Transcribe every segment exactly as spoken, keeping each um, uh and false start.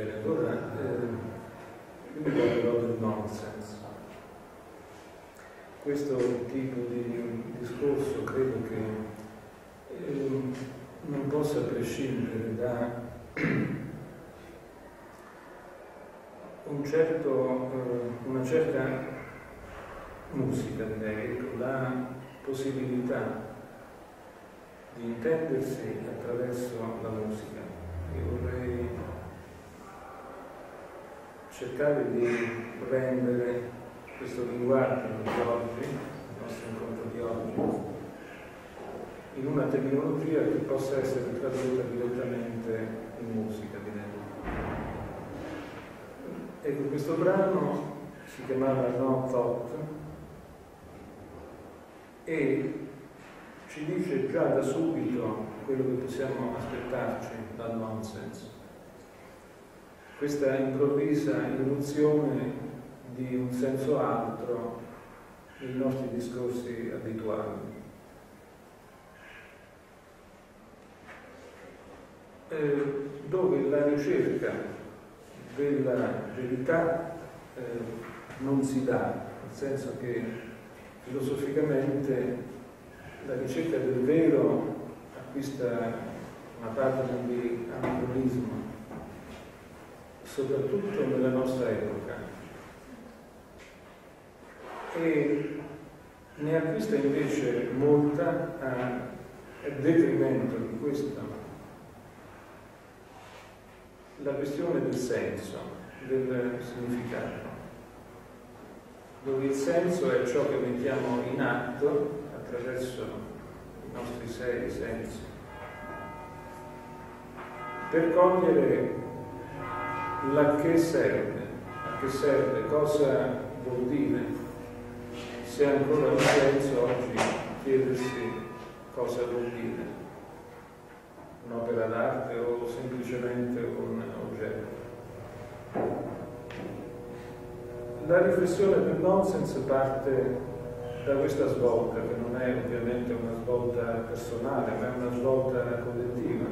Bene, allora eh, io vi parlerò del nonsense. Questo tipo di discorso credo che eh, non possa prescindere da un certo, eh, una certa musica, direi, la possibilità di intendersi attraverso la musica. Io vorrei cercare di rendere questo linguaggio di oggi, il nostro incontro di oggi, in una terminologia che possa essere tradotta direttamente in musica, direi. Ecco, questo brano si chiamava No Thought e ci dice già da subito quello che possiamo aspettarci dal nonsense. Questa improvvisa irruzione di un senso altro nei nostri discorsi abituali. Eh, dove la ricerca della verità eh, non si dà, nel senso che filosoficamente la ricerca del vero acquista una parte di anacronismo, soprattutto nella nostra epoca, e ne acquista invece molta a detrimento di questo la questione del senso, del significato, dove il senso è ciò che mettiamo in atto attraverso i nostri sei sensi per cogliere la che serve, a che serve, cosa vuol dire, se ha ancora un senso oggi chiedersi cosa vuol dire un'opera d'arte o semplicemente un oggetto. La riflessione del nonsense parte da questa svolta, che non è ovviamente una svolta personale, ma è una svolta collettiva.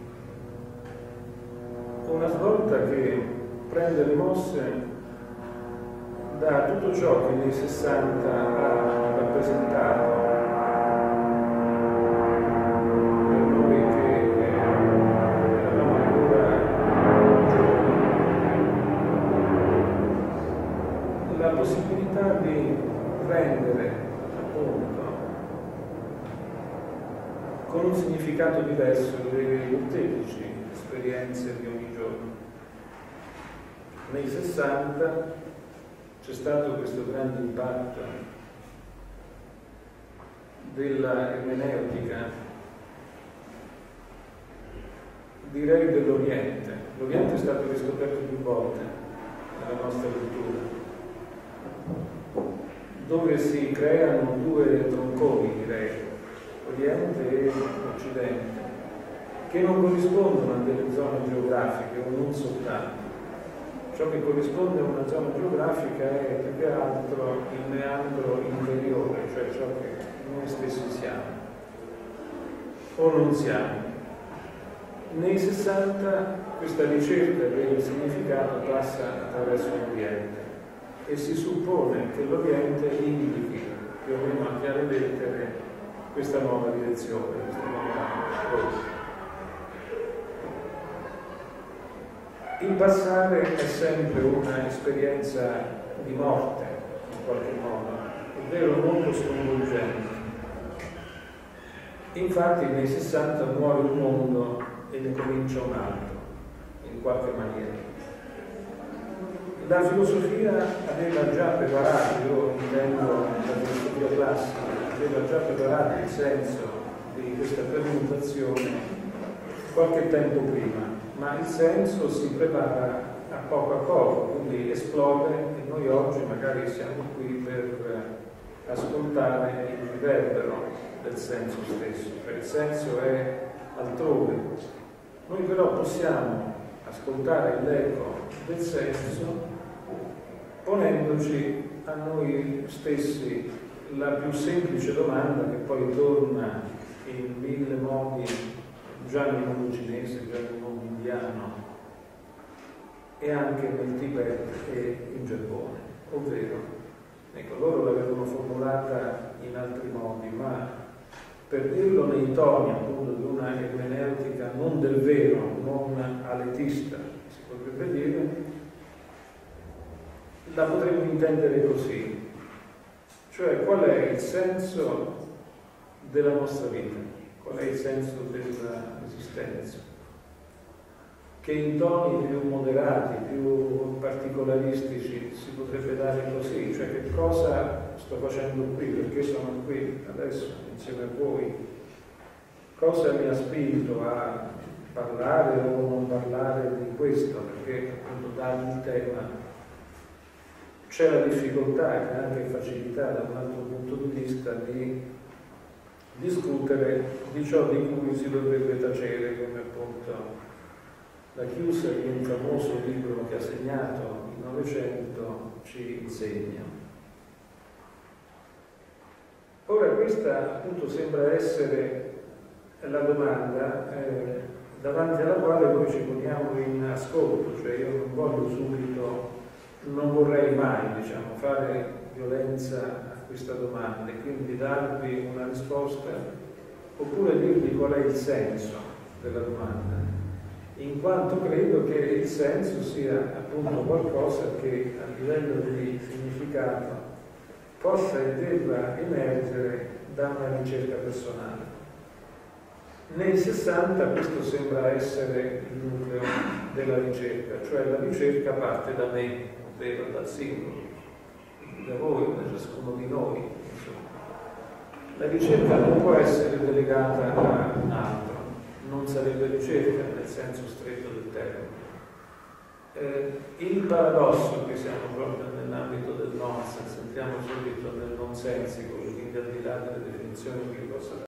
Una svolta che prende le mosse da tutto ciò che nei sessanta ha rappresentato per noi che eravamo ancora giovani, la possibilità di rendere appunto con un significato diverso le molteplici esperienze di ogni giorno. Nei sessanta c'è stato questo grande impatto della ermeneutica, direi dell'Oriente. L'Oriente è stato riscoperto più volte nella nostra cultura, dove si creano due tronconi, direi, Oriente e Occidente, che non corrispondono a delle zone geografiche o non soltanto. Ciò che corrisponde a una zona geografica è più che altro il meandro interiore, cioè ciò che noi stessi siamo o non siamo. Nei sessanta questa ricerca del significato passa attraverso l'Oriente e si suppone che l'Oriente indichi più o meno a chiare lettere questa nuova direzione, questa nuova rotta. Il passare è sempre un'esperienza di morte, in qualche modo, è vero, molto sconvolgente. Infatti nei sessanta muore un mondo e ne comincia un altro, in qualche maniera. La filosofia aveva già preparato, io intendo la filosofia classica, aveva già preparato il senso di questa permutazione qualche tempo prima, ma il senso si prepara a poco a poco, quindi esplode e noi oggi magari siamo qui per ascoltare il riverbero del senso stesso, cioè il senso è altrove. Noi però possiamo ascoltare l'eco del senso ponendoci a noi stessi la più semplice domanda che poi torna in mille modi, già nel mondo cinese, già nel mondo indiano, e anche nel Tibet e in Giappone, ovvero, ecco, loro l'avevano formulata in altri modi, ma per dirlo nei toni appunto di una ermeneutica non del vero, non aletista, si potrebbe dire, la potremmo intendere così, cioè qual è il senso della nostra vita, qual è il senso dell'esistenza, che in toni più moderati, più particolaristici si potrebbe dare così, cioè che cosa sto facendo qui, perché sono qui adesso insieme a voi, cosa mi ha spinto a parlare o non parlare di questo, perché appunto dare il tema c'è la difficoltà e anche facilità da un altro punto di vista di discutere di ciò di cui si dovrebbe tacere, come appunto la chiusa di un famoso libro che ha segnato il Novecento ci insegna. Ora questa appunto sembra essere la domanda eh, davanti alla quale noi ci poniamo in ascolto, cioè io non voglio subito, non vorrei mai diciamo, fare violenza a questa domanda e quindi darvi una risposta oppure dirvi qual è il senso della domanda, in quanto credo che il senso sia appunto qualcosa che a livello di significato possa e debba emergere da una ricerca personale. Nei sessanta questo sembra essere il nucleo della ricerca, cioè la ricerca parte da me, ovvero dal singolo, da voi, da ciascuno di noi. Insomma. La ricerca non può essere delegata a un altro, non sarebbe ricerca nel senso stretto del termine. Eh, il paradosso che siamo proprio nell'ambito del nonsense, entriamo subito nel nonsensico, quindi al di là delle definizioni che possa